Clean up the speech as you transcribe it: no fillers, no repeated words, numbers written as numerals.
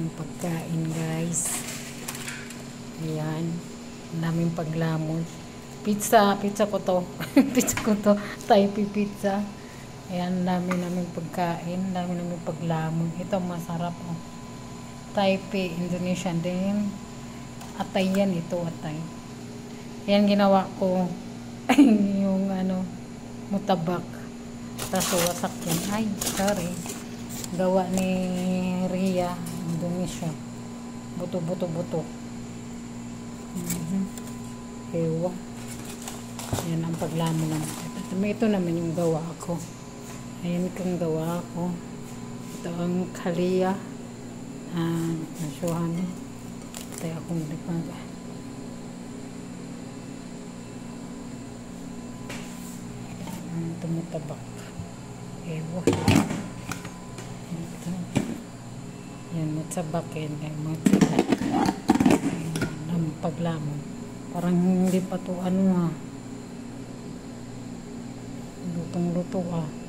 ng pagkain, guys. Ayan. Ang daming paglamon. Pizza ko to. Pizza ko to. Taipei pizza. Ayan, naming pagkain. Naming paglamon. Ito masarap, oh. Taipei, Indonesian din. Atay yan, ito atay. Ayan, ginawa ko yung mutabak. Tapos wasak yan. Ay, sorry. Gawa ni Ria, Indonesia. Buto. Ewa. Yan ang paglamon ng ito naman yung gawa ko. Ayan itong gawa ko. Ito ang kalia. Nasyuhan. Tayo akong lipag. Tumutabak. Ewa. Ito. Yan, matsabakin. Matsabakin. Ang paglamon. Parang hindi pa to lutong-luto